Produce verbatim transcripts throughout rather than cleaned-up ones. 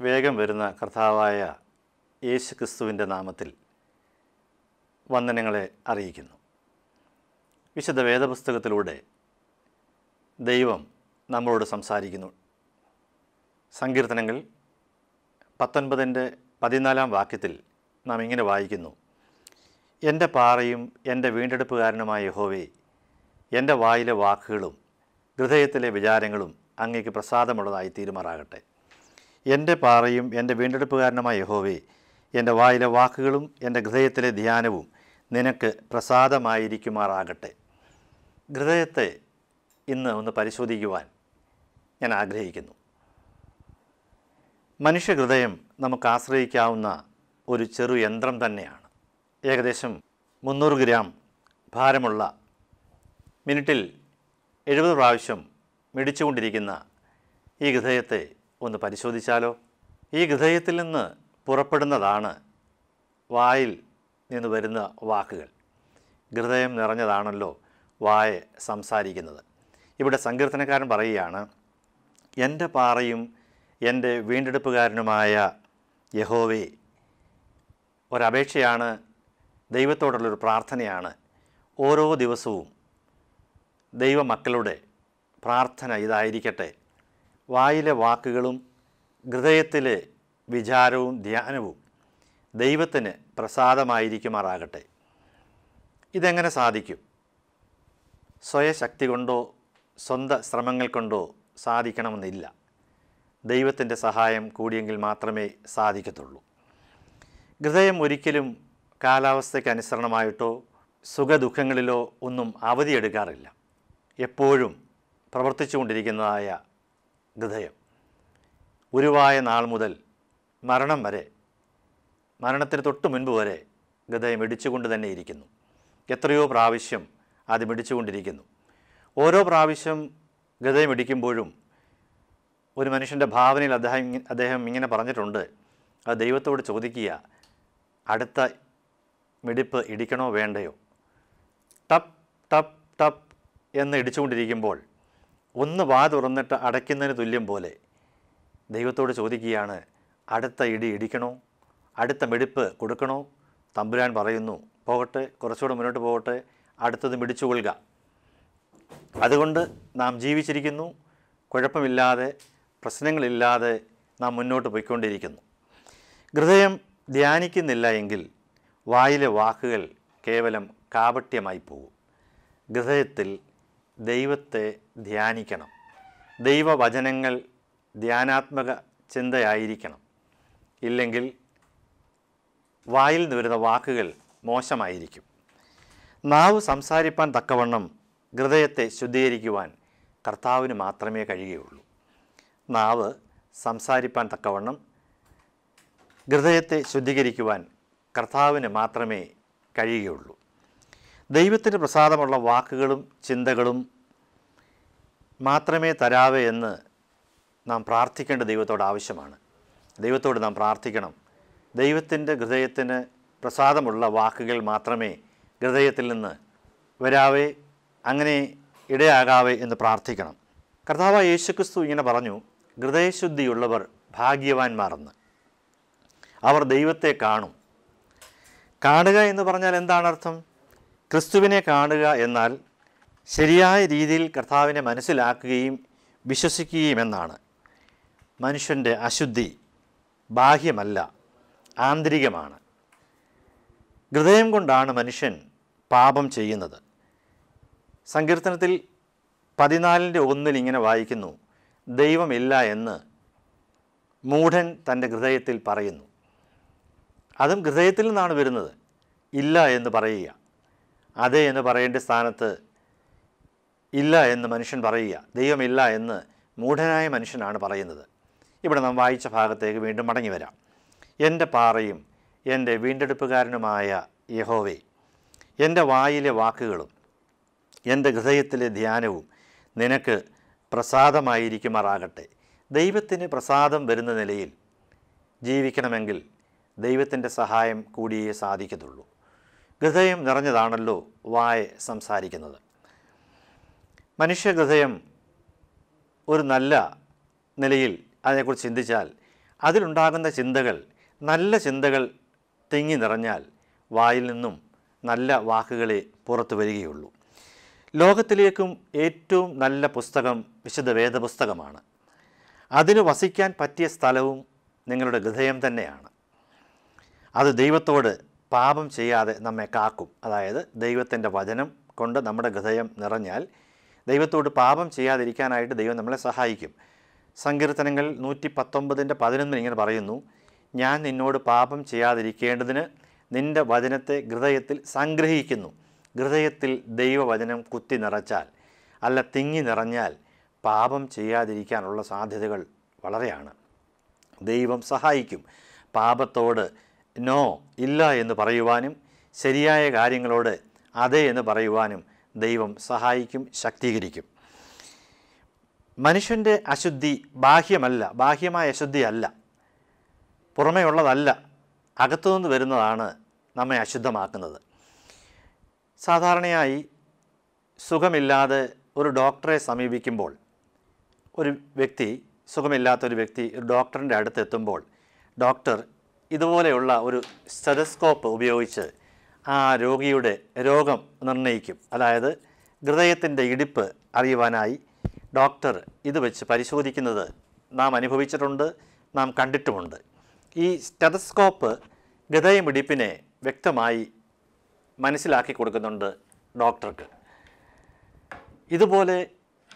വേഗം വരുന്ന കർത്താവായ യേശു ക്രിസ്തുവിൻ്റെ നാമത്തിൽ വന്ദനങ്ങളെ അറിയിക്കുന്നു. വിശുദ്ധ വേദപുസ്തകത്തിലൂടെ ദൈവം നമ്മളോട് സംസാരിക്കുന്നു. സങ്കീർത്തനങ്ങൾ പത്തൊൻപതിൻ്റെ പതിനാലാം വാക്യത്തിൽ നാം ഇങ്ങനെ വായിക്കുന്നു: എൻ്റെ പാറയും എൻ്റെ വീണ്ടെടുപ്പുകാരനുമായ യഹോവേ, എൻ്റെ വായിലെ വാക്കുകളും ഹൃദയത്തിലെ വിചാരങ്ങളും അങ്ങേക്ക് പ്രസാദമുള്ളതായി തീരുമാറാകട്ടെ. എൻ്റെ പാറയും എൻ്റെ വീണ്ടെടുപ്പുകാരനുമായ യഹോവേ, എൻ്റെ വായിലെ വാക്കുകളും എൻ്റെ ഹൃദയത്തിലെ ധ്യാനവും നിനക്ക് പ്രസാദമായിരിക്കുമാറാകട്ടെ. ഹൃദയത്തെ ഇന്ന് ഒന്ന് പരിശോധിക്കുവാൻ ഞാൻ ആഗ്രഹിക്കുന്നു. മനുഷ്യഹൃദയം നമുക്ക് ആശ്രയിക്കാവുന്ന ഒരു ചെറു യന്ത്രം തന്നെയാണ്. ഏകദേശം മുന്നൂറ് ഗ്രാം ഭാരമുള്ള, മിനിറ്റിൽ എഴുപത് പ്രാവശ്യം മിടിച്ചുകൊണ്ടിരിക്കുന്ന ഈ ഹൃദയത്തെ ഒന്ന് പരിശോധിച്ചാലോ? ഈ ഹൃദയത്തിൽ നിന്ന് പുറപ്പെടുന്നതാണ് വായിൽ നിന്ന് വരുന്ന വാക്കുകൾ. ഹൃദയം നിറഞ്ഞതാണല്ലോ വായ സംസാരിക്കുന്നത്. ഇവിടെ സങ്കീർത്തനക്കാരൻ പറയുകയാണ്, എൻ്റെ പാറയും എൻ്റെ വീണ്ടെടുപ്പുകാരനുമായ യഹോവേ. ഒരപേക്ഷയാണ്, ദൈവത്തോടുള്ളൊരു പ്രാർത്ഥനയാണ്. ഓരോ ദിവസവും ദൈവമക്കളുടെ പ്രാർത്ഥന ഇതായിരിക്കട്ടെ: വായിലെ വാക്കുകളും ഹൃദയത്തിലെ വിചാരവും ധ്യാനവും ദൈവത്തിന് പ്രസാദമായിരിക്കുമാറാകട്ടെ. ഇതെങ്ങനെ സാധിക്കും? സ്വയശക്തി കൊണ്ടോ സ്വന്തം ശ്രമങ്ങൾ കൊണ്ടോ സാധിക്കണമെന്നില്ല. ദൈവത്തിൻ്റെ സഹായം കൂടിയെങ്കിൽ മാത്രമേ സാധിക്കത്തുള്ളൂ. ഹൃദയം ഒരിക്കലും കാലാവസ്ഥയ്ക്ക് അനുസരണമായിട്ടോ സുഖദുഃഖങ്ങളിലോ ഒന്നും അവധിയെടുക്കാറില്ല. എപ്പോഴും പ്രവർത്തിച്ചു കൊണ്ടിരിക്കുന്നതായ ഹൃദയം ഉരുവായ നാൾ മുതൽ മരണം വരെ, മരണത്തിന് തൊട്ട് മുൻപ് വരെ ഹൃദയം ഇടിച്ചുകൊണ്ട് തന്നെ ഇരിക്കുന്നു. എത്രയോ പ്രാവശ്യം അത് മിടിച്ചുകൊണ്ടിരിക്കുന്നു. ഓരോ പ്രാവശ്യം ഹൃദയം ഇടിക്കുമ്പോഴും ഒരു മനുഷ്യൻ്റെ ഭാവനയിൽ അദ്ദേഹം അദ്ദേഹം ഇങ്ങനെ പറഞ്ഞിട്ടുണ്ട്, അത് ദൈവത്തോട് ചോദിക്കുക, അടുത്ത മിടിപ്പ് ഇടിക്കണോ വേണ്ടയോ? ടപ്പ് ടപ്പ് ടപ്പ് എന്ന് ഇടിച്ചുകൊണ്ടിരിക്കുമ്പോൾ ഒന്ന് വാ തുറന്നിട്ട് അടയ്ക്കുന്നതിന് തുല്യം പോലെ ദൈവത്തോട് ചോദിക്കുകയാണ്, അടുത്ത ഇടി ഇടിക്കണോ? അടുത്ത മിടിപ്പ് കൊടുക്കണോ? തമ്പുരാൻ പറയുന്നു, പോകട്ടെ, കുറച്ചുകൂടെ മുന്നോട്ട് പോകട്ടെ, അടുത്തത് മിടിച്ചുകൊള്ളുക. അതുകൊണ്ട് നാം ജീവിച്ചിരിക്കുന്നു, കുഴപ്പമില്ലാതെ, പ്രശ്നങ്ങളില്ലാതെ നാം മുന്നോട്ട് പോയിക്കൊണ്ടിരിക്കുന്നു. ഹൃദയം ധ്യാനിക്കുന്നില്ല എങ്കിൽ വായിലെ വാക്കുകൾ കേവലം കാപട്യമായി പോകും. ഹൃദയത്തിൽ ദൈവത്തെ ധ്യാനിക്കണം. ദൈവവചനങ്ങൾ ധ്യാനാത്മക ചിന്തയായിരിക്കണം. ഇല്ലെങ്കിൽ വായിൽ നിന്ന് വരുന്ന വാക്കുകൾ മോശമായിരിക്കും. നാവ് സംസാരിപ്പാൻ തക്കവണ്ണം ഹൃദയത്തെ ശുദ്ധീകരിക്കുവാൻ കർത്താവിന് മാത്രമേ കഴിയുകയുള്ളൂ. നാവ് സംസാരിപ്പാൻ തക്കവണ്ണം ഹൃദയത്തെ ശുദ്ധീകരിക്കുവാൻ കർത്താവിന് മാത്രമേ കഴിയുകയുള്ളൂ. ദൈവത്തിന് പ്രസാദമുള്ള വാക്കുകളും ചിന്തകളും മാത്രമേ തരാവേ എന്ന് നാം പ്രാർത്ഥിക്കേണ്ട ദൈവത്തോട് ആവശ്യമാണ്. ദൈവത്തോട് നാം പ്രാർത്ഥിക്കണം, ദൈവത്തിൻ്റെ ഹൃദയത്തിന് പ്രസാദമുള്ള വാക്കുകൾ മാത്രമേ ഹൃദയത്തിൽ നിന്ന് വരാവേ, അങ്ങനെ ഇടയാകാവേ എന്ന് പ്രാർത്ഥിക്കണം. കർത്താവായ യേശുക്രിസ്തു ഇങ്ങനെ പറഞ്ഞു, ഹൃദയശുദ്ധിയുള്ളവർ ഭാഗ്യവാന്മാരെന്ന്. അവർ ദൈവത്തെ കാണും. കാണുക എന്ന് പറഞ്ഞാൽ എന്താണ് അർത്ഥം? ക്രിസ്തുവിനെ കാണുക എന്നാൽ ശരിയായ രീതിയിൽ കർത്താവിനെ മനസ്സിലാക്കുകയും വിശ്വസിക്കുകയും എന്നാണ്. മനുഷ്യൻ്റെ അശുദ്ധി ബാഹ്യമല്ല, ആന്തരികമാണ്. ഹൃദയം കൊണ്ടാണ് മനുഷ്യൻ പാപം ചെയ്യുന്നത്. സങ്കീർത്തനത്തിൽ പതിനാലിൻ്റെ ഒന്നിൽ ഇങ്ങനെ വായിക്കുന്നു, ദൈവമില്ല എന്ന് മൂഢൻ തൻ്റെ ഹൃദയത്തിൽ പറയുന്നു. അതും ഹൃദയത്തിൽ നിന്നാണ് വരുന്നത്. ഇല്ല എന്ന് പറയുക, അതെ എന്ന് പറയേണ്ട സ്ഥാനത്ത് ഇല്ല എന്ന് മനുഷ്യൻ പറയുക. ദൈവമില്ല എന്ന് മൂഢനായ മനുഷ്യനാണ് പറയുന്നത്. ഇവിടെ നാം വായിച്ച ഭാഗത്തേക്ക് വീണ്ടും മടങ്ങി വരാം. എൻ്റെ പാറയും എൻ്റെ വീണ്ടെടുപ്പുകാരനുമായ യഹോവേ, എൻ്റെ വായിലെ വാക്കുകളും എൻ്റെ ഹൃദയത്തിലെ ധ്യാനവും നിനക്ക് പ്രസാദമായിരിക്കുമാറാകട്ടെ. ദൈവത്തിന് പ്രസാദം വരുന്ന നിലയിൽ ജീവിക്കണമെങ്കിൽ ദൈവത്തിൻ്റെ സഹായം കൂടിയേ സാധിക്കത്തുള്ളൂ. ഹൃദയം നിറഞ്ഞതാണല്ലോ വായ സംസാരിക്കുന്നത്. മനുഷ്യഹൃദയം ഒരു നല്ല നിലയിൽ അതിനെക്കുറിച്ച് ചിന്തിച്ചാൽ അതിലുണ്ടാകുന്ന ചിന്തകൾ നല്ല ചിന്തകൾ തിങ്ങി നിറഞ്ഞാൽ വായിൽ നിന്നും നല്ല വാക്കുകളെ പുറത്തു വരികയുള്ളൂ. ലോകത്തിലേക്കും ഏറ്റവും നല്ല പുസ്തകം വിശുദ്ധ വേദപുസ്തകമാണ്. അതിന് വസിക്കാൻ പറ്റിയ സ്ഥലവും നിങ്ങളുടെ ഹൃദയം തന്നെയാണ്. അത് ദൈവത്തോട് പാപം ചെയ്യാതെ നമ്മെ കാക്കും. അതായത് ദൈവത്തിൻ്റെ വചനം കൊണ്ട് നമ്മുടെ ഹൃദയം നിറഞ്ഞാൽ ദൈവത്തോട് പാപം ചെയ്യാതിരിക്കാനായിട്ട് ദൈവം നമ്മളെ സഹായിക്കും. സങ്കീർത്തനങ്ങൾ നൂറ്റി പത്തൊമ്പതിൻ്റെ പതിനൊന്നിന് ഇങ്ങനെ പറയുന്നു, ഞാൻ നിന്നോട് പാപം ചെയ്യാതിരിക്കേണ്ടതിന് നിൻ്റെ വചനത്തെ ഹൃദയത്തിൽ സംഗ്രഹിക്കുന്നു. ഹൃദയത്തിൽ ദൈവവചനം കുത്തി നിറച്ചാൽ അല്ല തിങ്ങി നിറഞ്ഞാൽ പാപം ചെയ്യാതിരിക്കാനുള്ള സാധ്യതകൾ വളരെയാണ്. ദൈവം സഹായിക്കും. പാപത്തോട് നോ ഇല്ല എന്ന് പറയുവാനും ശരിയായ കാര്യങ്ങളോട് അതെ എന്ന് പറയുവാനും ദൈവം സഹായിക്കും, ശക്തീകരിക്കും. മനുഷ്യൻ്റെ അശുദ്ധി ബാഹ്യമല്ല, ബാഹ്യമായ അശുദ്ധി അല്ല, പുറമേ ഉള്ളതല്ല, അകത്തുനിന്ന് വരുന്നതാണ് നമ്മെ അശുദ്ധമാക്കുന്നത്. സാധാരണയായി സുഖമില്ലാതെ ഒരു ഡോക്ടറെ സമീപിക്കുമ്പോൾ, ഒരു വ്യക്തി സുഖമില്ലാത്തൊരു വ്യക്തി ഒരു ഡോക്ടറിൻ്റെ അടുത്തെത്തുമ്പോൾ ഡോക്ടർ ഇതുപോലെയുള്ള ഒരു സ്റ്റെതസ്കോപ്പ് ഉപയോഗിച്ച് ആ രോഗിയുടെ രോഗം നിർണ്ണയിക്കും. അതായത് ഹൃദയത്തിൻ്റെ ഇടിപ്പ് അറിയുവാനായി ഡോക്ടർ ഇത് വെച്ച് പരിശോധിക്കുന്നത് നാം അനുഭവിച്ചിട്ടുണ്ട്, നാം കണ്ടിട്ടുമുണ്ട്. ഈ സ്റ്റെതസ്കോപ്പ് ഹൃദയമിടിപ്പിനെ വ്യക്തമായി മനസ്സിലാക്കി കൊടുക്കുന്നുണ്ട് ഡോക്ടർക്ക്. ഇതുപോലെ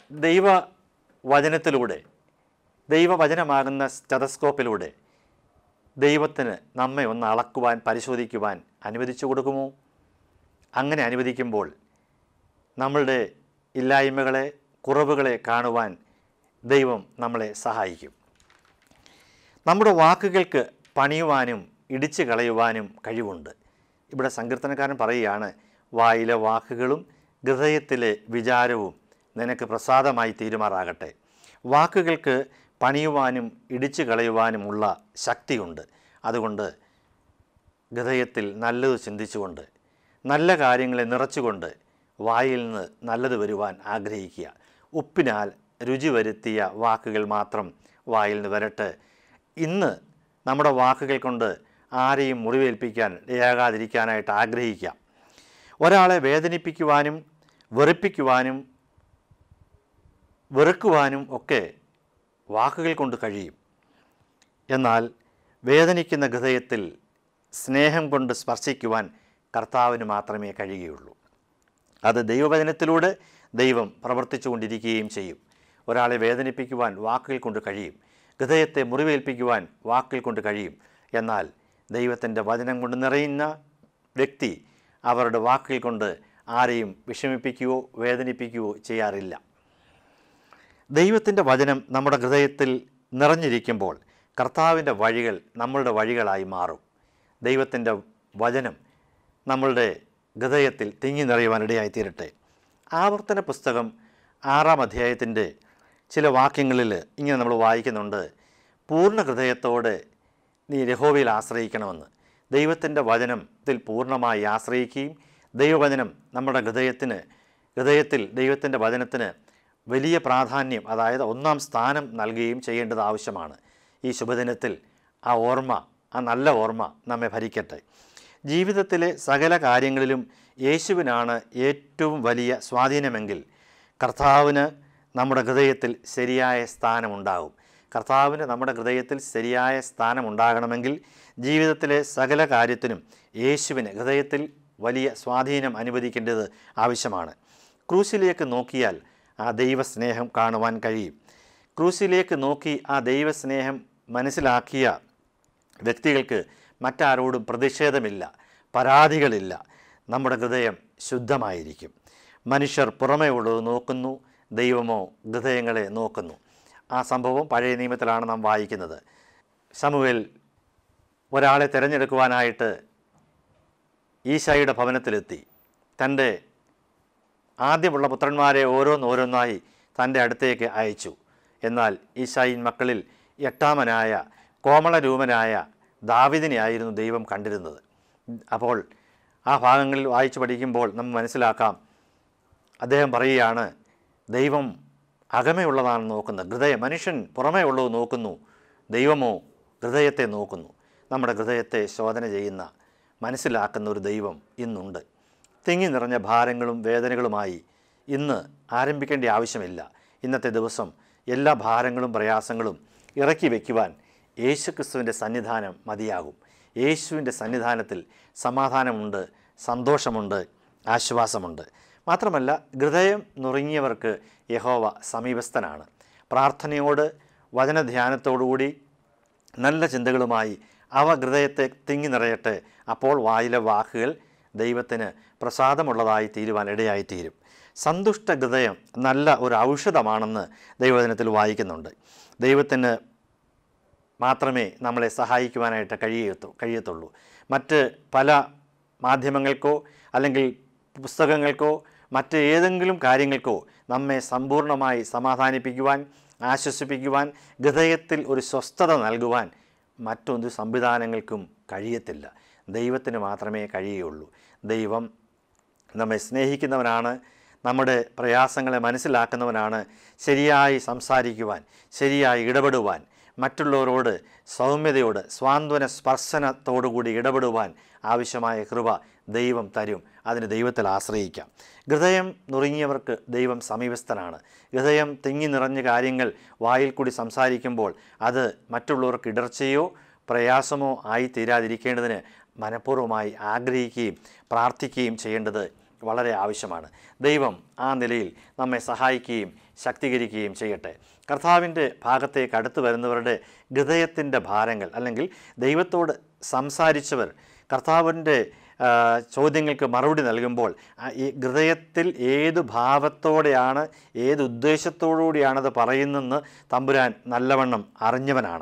ദൈവവചനത്തിലൂടെ, ദൈവവചനമാകുന്ന സ്റ്റെതസ്കോപ്പിലൂടെ ദൈവത്തിന് നമ്മെ ഒന്ന് അളക്കുവാൻ, പരിശോധിക്കുവാൻ അനുവദിച്ചു കൊടുക്കുമോ? അങ്ങനെ അനുവദിക്കുമ്പോൾ നമ്മളുടെ ഇല്ലായ്മകളെ, കുറവുകളെ കാണുവാൻ ദൈവം നമ്മളെ സഹായിക്കും. നമ്മുടെ വാക്കുകൾക്ക് പണിയുവാനും ഇടിച്ചു കളയുവാനും കഴിവുണ്ട്. ഇവിടെ സങ്കീർത്തനക്കാരൻ പറയുകയാണ്, വായിലെ വാക്കുകളും ഹൃദയത്തിലെ വിചാരവും നിനക്ക് പ്രസാദമായി തീരുമാറാകട്ടെ. വാക്കുകൾക്ക് പണിയുവാനും ഇടിച്ചു കളയുവാനുമുള്ള ശക്തിയുണ്ട്. അതുകൊണ്ട് ഹൃദയത്തിൽ നല്ലത് ചിന്തിച്ചുകൊണ്ട്, നല്ല കാര്യങ്ങളെ നിറച്ചുകൊണ്ട് വായിൽ നിന്ന് നല്ലത് വരുവാൻ ആഗ്രഹിക്കുക. ഉപ്പിനാൽ രുചി വരുത്തിയ വാക്കുകൾ മാത്രം വായിൽ നിന്ന് വരട്ടെ. ഇന്ന് നമ്മുടെ വാക്കുകൾ കൊണ്ട് ആരെയും മുറിവേൽപ്പിക്കാൻ ഇടയാകാതിരിക്കാനായിട്ട് ആഗ്രഹിക്കാം. ഒരാളെ വേദനിപ്പിക്കുവാനും വെറുപ്പിക്കുവാനും വെറുക്കുവാനും ഒക്കെ വാക്കുകൾ കൊണ്ട് കഴിയും. എന്നാൽ വേദനിക്കുന്ന ഹൃദയത്തിൽ സ്നേഹം കൊണ്ട് സ്പർശിക്കുവാൻ കർത്താവിന് മാത്രമേ കഴിയുകയുള്ളൂ. അത് ദൈവവചനത്തിലൂടെ ദൈവം പ്രവർത്തിച്ചു കൊണ്ടിരിക്കുകയും ചെയ്യും. ഒരാളെ വേദനിപ്പിക്കുവാൻ വാക്കുകൾ കൊണ്ട് കഴിയും, ഹൃദയത്തെ മുറിവേൽപ്പിക്കുവാൻ വാക്കുകൾ കൊണ്ട് കഴിയും. എന്നാൽ ദൈവത്തിൻ്റെ വചനം കൊണ്ട് നിറയുന്ന വ്യക്തി അവരുടെ വാക്കുകൾ കൊണ്ട് ആരെയും വിഷമിപ്പിക്കുകയോ വേദനിപ്പിക്കുകയോ ചെയ്യാറില്ല. ദൈവത്തിൻ്റെ വചനം നമ്മുടെ ഹൃദയത്തിൽ നിറഞ്ഞിരിക്കുമ്പോൾ കർത്താവിൻ്റെ വഴികൾ നമ്മളുടെ വഴികളായി മാറും. ദൈവത്തിൻ്റെ വചനം നമ്മളുടെ ഹൃദയത്തിൽ തിങ്ങി നിറയുവാനിടയായി തീരട്ടെ. ആവർത്തന പുസ്തകം ആറാം അധ്യായത്തിൻ്റെ ചില വാക്യങ്ങളിൽ ഇങ്ങനെ നമ്മൾ വായിക്കുന്നുണ്ട്, പൂർണ്ണ ഹൃദയത്തോടെ നീ യഹോവയിൽ ആശ്രയിക്കണമെന്ന്. ദൈവത്തിൻ്റെ വചനത്തിൽ പൂർണ്ണമായി ആശ്രയിക്കുകയും ദൈവവചനം നമ്മുടെ ഹൃദയത്തിന് ഹൃദയത്തിൽ ദൈവത്തിൻ്റെ വചനത്തിന് വലിയ പ്രാധാന്യം, അതായത് ഒന്നാം സ്ഥാനം നൽകുകയും ചെയ്യേണ്ടത് ആവശ്യമാണ്. ഈ ശുഭദിനത്തിൽ ആ ഓർമ്മ, ആ നല്ല ഓർമ്മ നമ്മെ ഭരിക്കട്ടെ. ജീവിതത്തിലെ സകല കാര്യങ്ങളിലും യേശുവിനാണ് ഏറ്റവും വലിയ സ്വാധീനമെങ്കിൽ കർത്താവിന് നമ്മുടെ ഹൃദയത്തിൽ ശരിയായ സ്ഥാനമുണ്ടാകും. കർത്താവിന് നമ്മുടെ ഹൃദയത്തിൽ ശരിയായ സ്ഥാനമുണ്ടാകണമെങ്കിൽ ജീവിതത്തിലെ സകല കാര്യത്തിനും യേശുവിന് ഹൃദയത്തിൽ വലിയ സ്വാധീനം അനുവദിക്കേണ്ടത് ആവശ്യമാണ്. ക്രൂശിലേക്ക് നോക്കിയാൽ ആ ദൈവസ്നേഹം കാണുവാൻ കഴിയും. ക്രൂശിലേക്ക് നോക്കി ആ ദൈവസ്നേഹം മനസ്സിലാക്കിയ വ്യക്തികൾക്ക് മറ്റാരോടും പ്രതിഷേധമില്ല, പരാതികളില്ല. നമ്മുടെ ഹൃദയം ശുദ്ധമായിരിക്കും. മനുഷ്യർ പുറമേ ഉള്ളത് നോക്കുന്നു, ദൈവമോ ഹൃദയങ്ങളെ നോക്കുന്നു. ആ സംഭവം പഴയ നിയമത്തിലാണ് നാം വായിക്കുന്നത്. ശമൂവേൽ ഒരാളെ തിരഞ്ഞെടുക്കുവാനായിട്ട് ഈശായിയുടെ ഭവനത്തിലെത്തി. തൻ്റെ ആദ്യമുള്ള പുത്രന്മാരെ ഓരോന്നോരോന്നായി തൻ്റെ അടുത്തേക്ക് അയച്ചു. എന്നാൽ ഈശായിൻ മക്കളിൽ എട്ടാമനായ കോമളരൂപനായ ദാവീദിനെയായിരുന്നു ദൈവം കണ്ടിരുന്നത്. അപ്പോൾ ആ ഭാഗങ്ങളിൽ വായിച്ചു പഠിക്കുമ്പോൾ നമ്മൾ മനസ്സിലാക്കാം, അദ്ദേഹം പറയുകയാണ്, ദൈവം അകമയുള്ളതാണ് നോക്കുന്നത്, ഹൃദയം. മനുഷ്യൻ പുറമേ ഉള്ളത് നോക്കുന്നു, ദൈവമോ ഹൃദയത്തെ നോക്കുന്നു. നമ്മുടെ ഹൃദയത്തെ ശോധന ചെയ്യുന്ന, മനസ്സിലാക്കുന്ന ഒരു ദൈവം ഇന്നുണ്ട്. തിങ്ങി നിറഞ്ഞ ഭാരങ്ങളും വേദനകളുമായി ഇന്ന് ആരംഭിക്കേണ്ട ആവശ്യമില്ല. ഇന്നത്തെ ദിവസം എല്ലാ ഭാരങ്ങളും പ്രയാസങ്ങളും ഇറക്കി വയ്ക്കുവാൻ യേശുക്രിസ്തുവിൻ്റെ സന്നിധാനം മതിയാകും. യേശുവിൻ്റെ സന്നിധാനത്തിൽ സമാധാനമുണ്ട്, സന്തോഷമുണ്ട്, ആശ്വാസമുണ്ട്. മാത്രമല്ല, ഹൃദയം നുറുങ്ങിയവർക്ക് യഹോവ സമീപസ്ഥനാണ്. പ്രാർത്ഥനയോട് വചനധ്യാനത്തോടുകൂടി നല്ല ചിന്തകളുമായി അവ ഹൃദയത്തെ തിങ്ങി നിറയട്ടെ. അപ്പോൾ വായിലെ വാക്കുകൾ ദൈവത്തിന് പ്രസാദമുള്ളതായി തീരുവാൻ ഇടയായിത്തീരും. സന്തുഷ്ട ഹൃദയം നല്ല ഒരു ഔഷധമാണെന്ന് ദൈവവചനത്തിൽ വായിക്കുന്നുണ്ട്. ദൈവത്തിന് മാത്രമേ നമ്മളെ സഹായിക്കുവാനായിട്ട് കഴിയത്തു കഴിയത്തുള്ളൂ മറ്റ് പല മാധ്യമങ്ങൾക്കോ അല്ലെങ്കിൽ പുസ്തകങ്ങൾക്കോ മറ്റ് ഏതെങ്കിലും കാര്യങ്ങൾക്കോ നമ്മെ സമ്പൂർണ്ണമായി സമാധാനിപ്പിക്കുവാൻ, ആശ്വസിപ്പിക്കുവാൻ, ഹൃദയത്തിൽ ഒരു സ്വസ്ഥത നൽകുവാൻ മറ്റൊരു സംവിധാനങ്ങൾക്കും കഴിയത്തില്ല. ദൈവത്തിന് മാത്രമേ കഴിയുകയുള്ളൂ. ദൈവം നമ്മെ സ്നേഹിക്കുന്നവനാണ്, നമ്മുടെ പ്രയാസങ്ങളെ മനസ്സിലാക്കുന്നവനാണ്. ശരിയായി സംസാരിക്കുവാൻ, ശരിയായി ഇടപെടുവാൻ, മറ്റുള്ളവരോട് സൗമ്യതയോട് സ്വാന്തന സ്പർശനത്തോടുകൂടി ഇടപെടുവാൻ ആവശ്യമായ കൃപ ദൈവം തരും. അതിന് ദൈവത്തിൽ ആശ്രയിക്കാം. ഹൃദയം നുറുങ്ങിയവർക്ക് ദൈവം സമീപസ്ഥനാണ്. ഹൃദയം തിങ്ങി നിറഞ്ഞ കാര്യങ്ങൾ വായിൽ കൂടി സംസാരിക്കുമ്പോൾ അത് മറ്റുള്ളവർക്ക് ഇടർച്ചയോ പ്രയാസമോ ആയി തീരാതിരിക്കേണ്ടതിന് മനഃപൂർവ്വമായി ആഗ്രഹിക്കുകയും പ്രാർത്ഥിക്കുകയും ചെയ്യേണ്ടത് വളരെ ആവശ്യമാണ്. ദൈവം ആ നിലയിൽ നമ്മെ സഹായിക്കുകയും ശക്തീകരിക്കുകയും ചെയ്യട്ടെ. കർത്താവിൻ്റെ ഭാഗത്തേക്ക് അടുത്തു വരുന്നവരുടെ ഹൃദയത്തിൻ്റെ ഭാരങ്ങൾ, അല്ലെങ്കിൽ ദൈവത്തോട് സംസാരിച്ചവർ കർത്താവിൻ്റെ ചോദ്യങ്ങൾക്ക് മറുപടി നൽകുമ്പോൾ ഈ ഹൃദയത്തിൽ ഏത് ഭാവത്തോടെയാണ്, ഏത് ഉദ്ദേശത്തോടുകൂടിയാണത് പറയുന്നതെന്ന് തമ്പുരാൻ നല്ലവണ്ണം അറിഞ്ഞവനാണ്.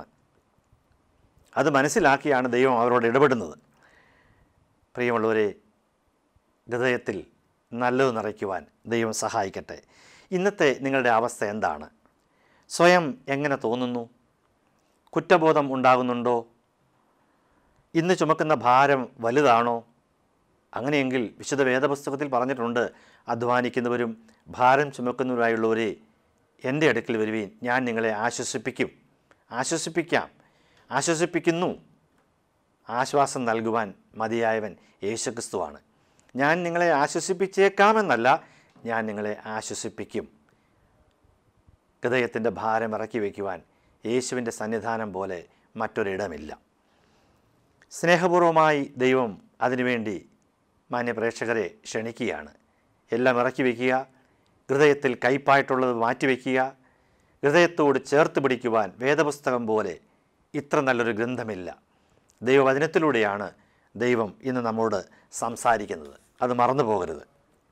അത് മനസ്സിലാക്കിയാണ് ദൈവം അവരോട് ഇടപെടുന്നത്. പ്രിയമുള്ളവരെ, ഹൃദയത്തിൽ നല്ലത് നിറയ്ക്കുവാൻ ദൈവം സഹായിക്കട്ടെ. ഇന്നത്തെ നിങ്ങളുടെ അവസ്ഥ എന്താണ്? സ്വയം എങ്ങനെ തോന്നുന്നു? കുറ്റബോധം ഉണ്ടാകുന്നുണ്ടോ? ഇന്ന് ചുമക്കുന്ന ഭാരം വലുതാണോ? അങ്ങനെയെങ്കിൽ വിശുദ്ധ വേദപുസ്തകത്തിൽ പറഞ്ഞിട്ടുണ്ട്, അധ്വാനിക്കുന്നവരും ഭാരം ചുമക്കുന്നവരായുള്ളവരെ എൻ്റെ അടുക്കൽ വരുവീൻ, ഞാൻ നിങ്ങളെ ആശ്വസിപ്പിക്കും. ആശ്വസിപ്പിക്കാം, ആശ്വസിപ്പിക്കുന്നു. ആശ്വാസം നൽകുവാൻ മതിയായവൻ യേശുക്രിസ്തുവാണ്. ഞാൻ നിങ്ങളെ ആശ്വസിപ്പിച്ചേക്കാമെന്നല്ല, ഞാൻ നിങ്ങളെ ആശ്വസിപ്പിക്കും. ഹൃദയത്തിൻ്റെ ഭാരം ഇറക്കി വയ്ക്കുവാൻ യേശുവിൻ്റെ സന്നിധാനം പോലെ മറ്റൊരിടമില്ല. സ്നേഹപൂർവമായി ദൈവം അതിനുവേണ്ടി മാന്യപ്രേക്ഷകരെ ക്ഷണിക്കുകയാണ്. എല്ലാം ഇറക്കി വയ്ക്കുക, ഹൃദയത്തിൽ കയ്പായിട്ടുള്ളത് മാറ്റിവെക്കുക, ഹൃദയത്തോട് ചേർത്ത് പിടിക്കുവാൻ വേദപുസ്തകം പോലെ ഇത്ര നല്ലൊരു ഗ്രന്ഥമില്ല. ദൈവവചനത്തിലൂടെയാണ് ദൈവം ഇന്ന് നമ്മോട് സംസാരിക്കുന്നത്. അത് മറന്നു പോകരുത്.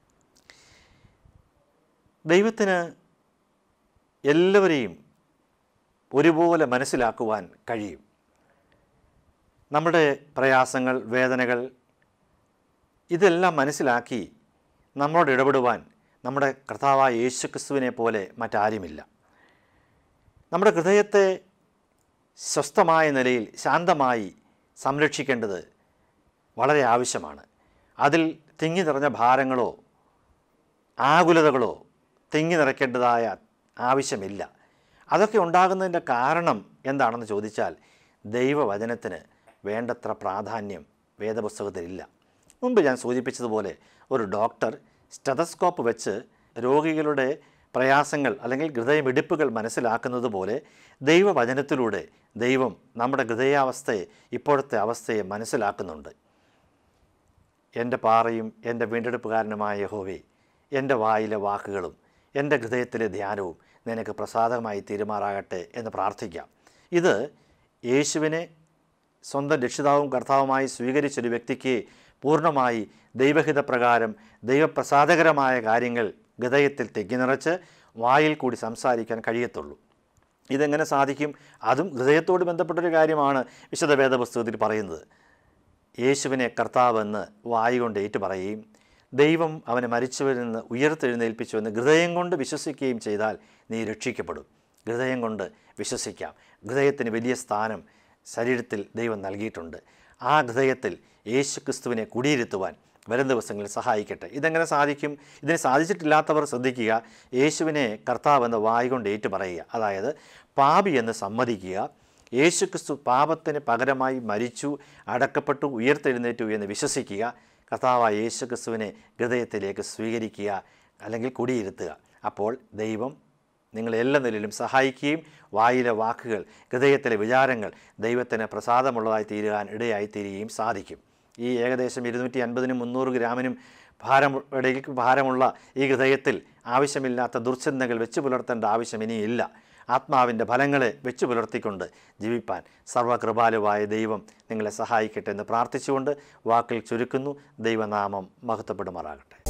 ദൈവത്തിന് എല്ലാവരെയും ഒരുപോലെ മനസ്സിലാക്കുവാൻ കഴിയും. നമ്മുടെ പ്രയാസങ്ങൾ, വേദനകൾ ഇതെല്ലാം മനസ്സിലാക്കി നമ്മളോട് ഇടപെടുവാൻ നമ്മുടെ കർത്താവായ യേശുക്രിസ്തുവിനെ പോലെ മറ്റാരുമില്ല. നമ്മുടെ ഹൃദയത്തെ സ്വസ്ഥമായ നിലയിൽ ശാന്തമായി സംരക്ഷിക്കേണ്ടത് വളരെ ആവശ്യമാണ്. അതിൽ തിങ്ങി നിറഞ്ഞ ഭാരങ്ങളോ ആകുലതകളോ തിങ്ങി നിറയ്ക്കേണ്ടതായ ആവശ്യമില്ല. അതൊക്കെ ഉണ്ടാകുന്നതിൻ്റെ കാരണം എന്താണെന്ന് ചോദിച്ചാൽ ദൈവവചനത്തിന് വേണ്ടത്ര പ്രാധാന്യം വേദപുസ്തകത്തിലില്ല. മുമ്പ് ഞാൻ സൂചിപ്പിച്ചതുപോലെ ഒരു ഡോക്ടർ സ്റ്റെതസ്കോപ്പ് വെച്ച് രോഗികളുടെ പ്രയാസങ്ങൾ അല്ലെങ്കിൽ ഹൃദയമിടിപ്പുകൾ മനസ്സിലാക്കുന്നത് പോലെ ദൈവവചനത്തിലൂടെ ദൈവം നമ്മുടെ ഹൃദയാവസ്ഥയെ, ഇപ്പോഴത്തെ അവസ്ഥയെ മനസ്സിലാക്കുന്നുണ്ട്. എൻ്റെ പാറയും എൻ്റെ വീണ്ടെടുപ്പുകാരനുമായ യഹോവേ, എൻ്റെ വായിലെ വാക്കുകളും എൻ്റെ ഹൃദയത്തിലെ ധ്യാനവും നിനക്ക് പ്രസാദമായി തീരുമാറാകട്ടെ എന്ന് പ്രാർത്ഥിക്കാം. ഇത് യേശുവിനെ സ്വന്തം രക്ഷിതാവും കർത്താവുമായി സ്വീകരിച്ചൊരു വ്യക്തിക്ക് പൂർണ്ണമായി ദൈവഹിതപ്രകാരം ദൈവപ്രസാദകരമായ കാര്യങ്ങൾ ഹൃദയത്തിൽ തെക്കി നിറച്ച് വായിൽ കൂടി സംസാരിക്കാൻ കഴിയത്തുള്ളൂ. ഇതെങ്ങനെ സാധിക്കും? അതും ഹൃദയത്തോട് ബന്ധപ്പെട്ടൊരു കാര്യമാണ് വിശുദ്ധ വേദപുസ്തകത്തിൽ പറയുന്നത്. യേശുവിനെ കർത്താവെന്ന് വായി കൊണ്ട് ഏറ്റു പറയുകയും ദൈവം അവനെ മരിച്ചവരിൽ നിന്ന് ഉയർത്തെഴുന്നേൽപ്പിച്ചുവെന്ന് ഹൃദയം കൊണ്ട് വിശ്വസിക്കുകയും ചെയ്താൽ നീ രക്ഷിക്കപ്പെടും. ഹൃദയം കൊണ്ട് വിശ്വസിക്കാം. ഹൃദയത്തിന് വലിയ സ്ഥാനം ശരീരത്തിൽ ദൈവം നൽകിയിട്ടുണ്ട്. ആ ഹൃദയത്തിൽ യേശുക്രിസ്തുവിനെ കുടിയിരുത്തുവാൻ വരും ദിവസങ്ങളിൽ സഹായിക്കട്ടെ. ഇതെങ്ങനെ സാധിക്കും? ഇതിന് സാധിച്ചിട്ടില്ലാത്തവർ ശ്രദ്ധിക്കുക. യേശുവിനെ കർത്താവെന്ന് വായി കൊണ്ട് ഏറ്റു പറയുക, അതായത് പാപി എന്ന് സമ്മതിക്കുക. യേശുക്രിസ്തു പാപത്തിന് പകരമായി മരിച്ചു, അടക്കപ്പെട്ടു, ഉയർത്തെഴുന്നേറ്റു എന്ന് വിശ്വസിക്കുക. കർത്താവായ യേശുക്രിസ്തുവിനെ ഹൃദയത്തിലേക്ക് സ്വീകരിക്കുക, അല്ലെങ്കിൽ കുടിയിരുത്തുക. അപ്പോൾ ദൈവം നിങ്ങളെ എല്ലാ നിലയിലും സഹായിക്കുകയും വായിലെ വാക്കുകൾ, ഹൃദയത്തിലെ വിചാരങ്ങൾ ദൈവത്തിന് പ്രസാദമുള്ളതായി തീരുവാൻ ഇടയായി തീരുകയും സാധിക്കും. ഈ ഏകദേശം ഇരുന്നൂറ്റി അൻപതിനും മുന്നൂറ് ഗ്രാമിനും ഭാരം ഇടയ്ക്ക് ഭാരമുള്ള ഈ ഹൃദയത്തിൽ ആവശ്യമില്ലാത്ത ദുർചിന്തകൾ വെച്ച് പുലർത്തേണ്ട ആവശ്യം ഇനിയില്ല. ആത്മാവിൻ്റെ ഫലങ്ങളെ വെച്ച് പുലർത്തിക്കൊണ്ട് ജീവിപ്പാൻ സർവകൃപാലുവായ ദൈവം നിങ്ങളെ സഹായിക്കട്ടെ എന്ന് പ്രാർത്ഥിച്ചുകൊണ്ട് വാക്കിൽ ചുരുക്കുന്നു. ദൈവനാമം മഹത്വപ്പെടുമാറാകട്ടെ.